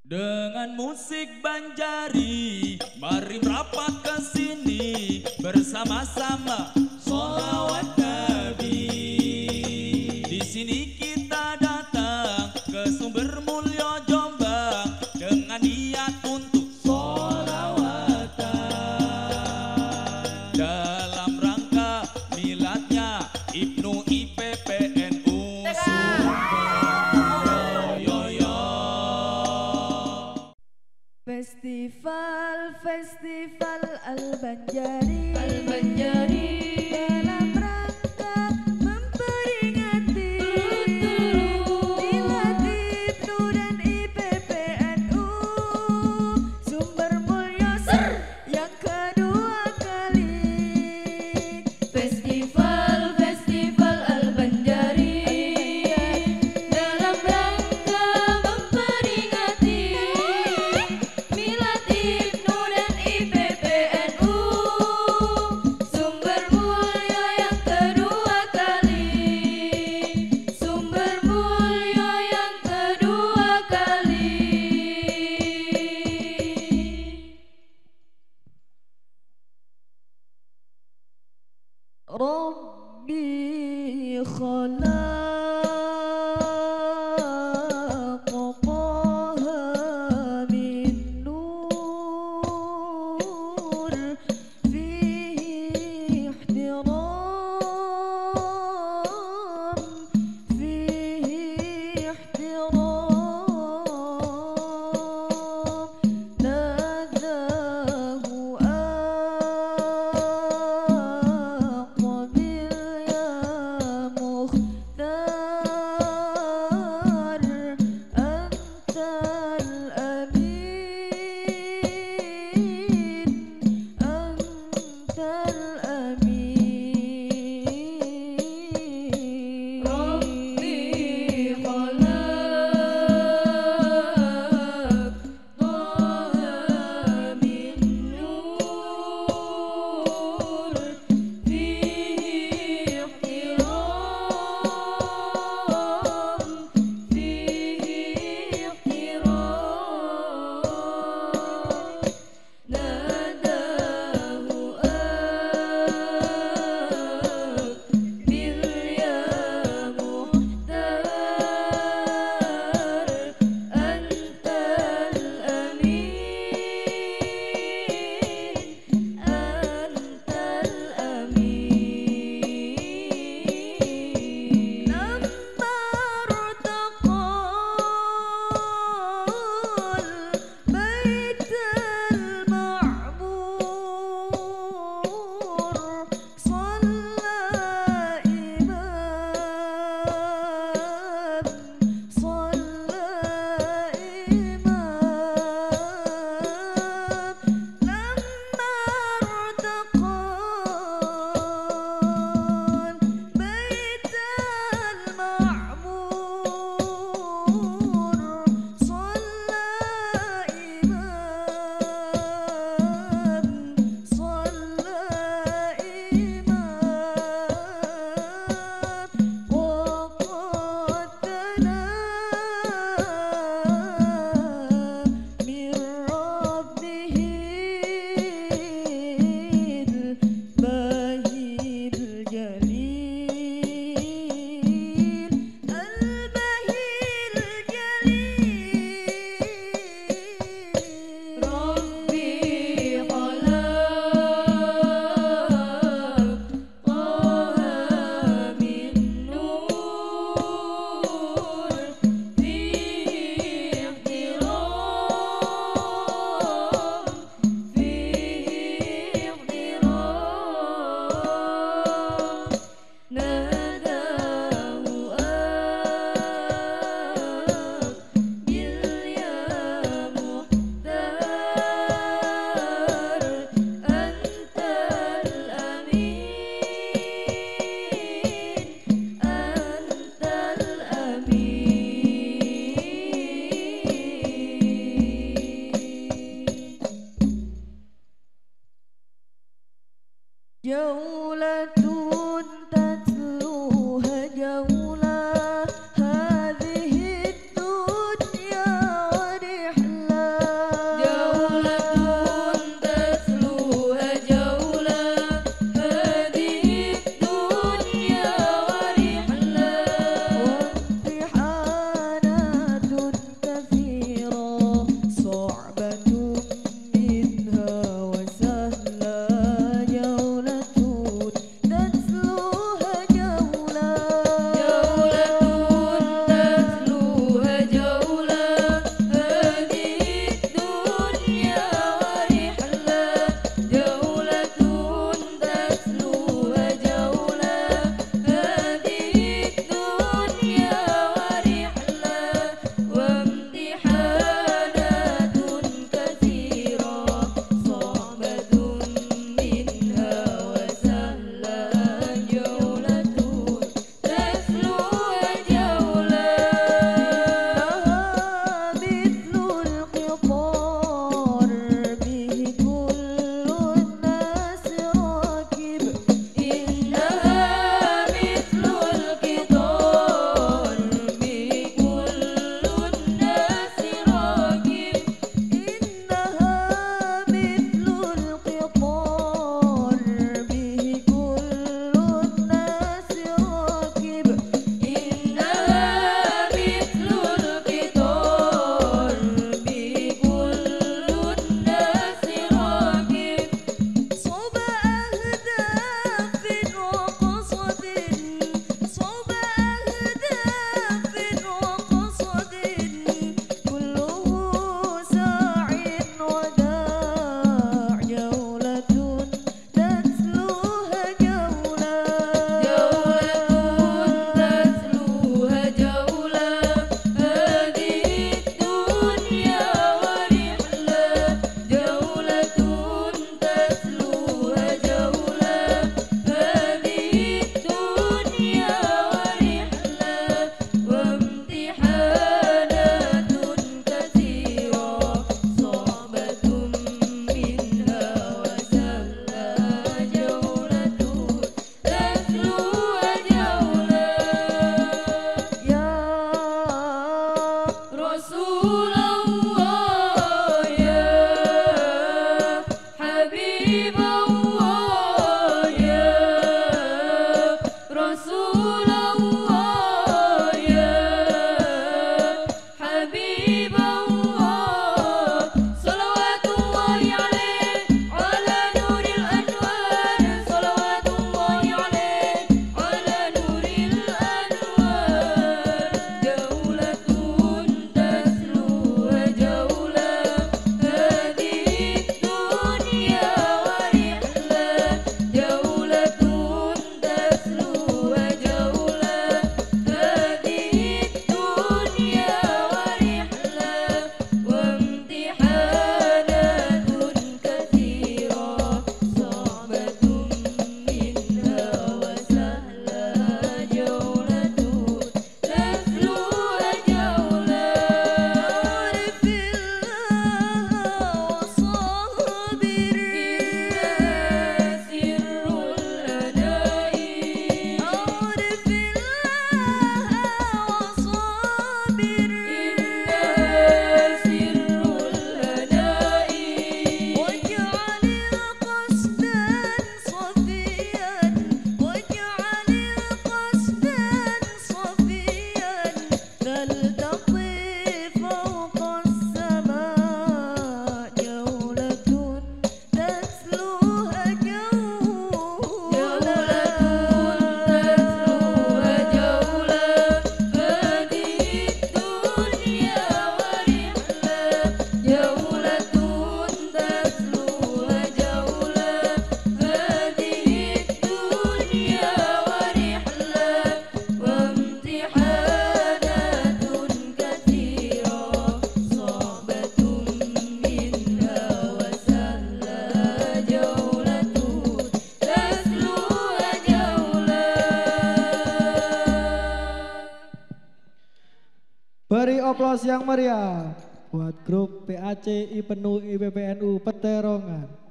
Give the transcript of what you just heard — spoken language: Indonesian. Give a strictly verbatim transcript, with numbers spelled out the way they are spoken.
Dengan musik Banjari, mari merapat ke sini bersama-sama sholawat Nabi. Di sini kita datang ke Sumber Mulyo Jombang dengan niat untuk sholawatan dalam rangka miladnya Ibnu I P P N U Festival Festival Al-Banjari Al-Banjari dalam rangka memperingati milad Ibnu dan I P P N U Sumber Mulyo yang kedua kali. Festival Festival Al-Banjari dalam rangka memperingati milad Ibnu dan I P P N U Sumber Mulyo yang kedua kali. Sumber Mulyo yang kedua kali. Rabbi khalaq Taha min nur fihi ihtiram fihi ihtiram nadahu aqbil ya mukhtar antal amin antal amin Rabbi khalaq Taha min nur fihi ihtiram fihi ihtiram nadahu aqbil ya mukhtar antal amin antal amin lamma irtaqal baital ma'mur shalla imam shalla imam lamma irtaqal baital ma'mur shalla imam shalla imam waqad tana min rabbihil bahil jalil al-bahil jalil Rabbi khalaq Taha min nur fihi ihtiram fihi ihtiram nadahu aqbil ya mukhtar antal amin antal amin jaulatun tatluha jaulah hadhihi dunya wa Beri oplos yang meriah buat grup P A C I P N U I P P N U Peterongan.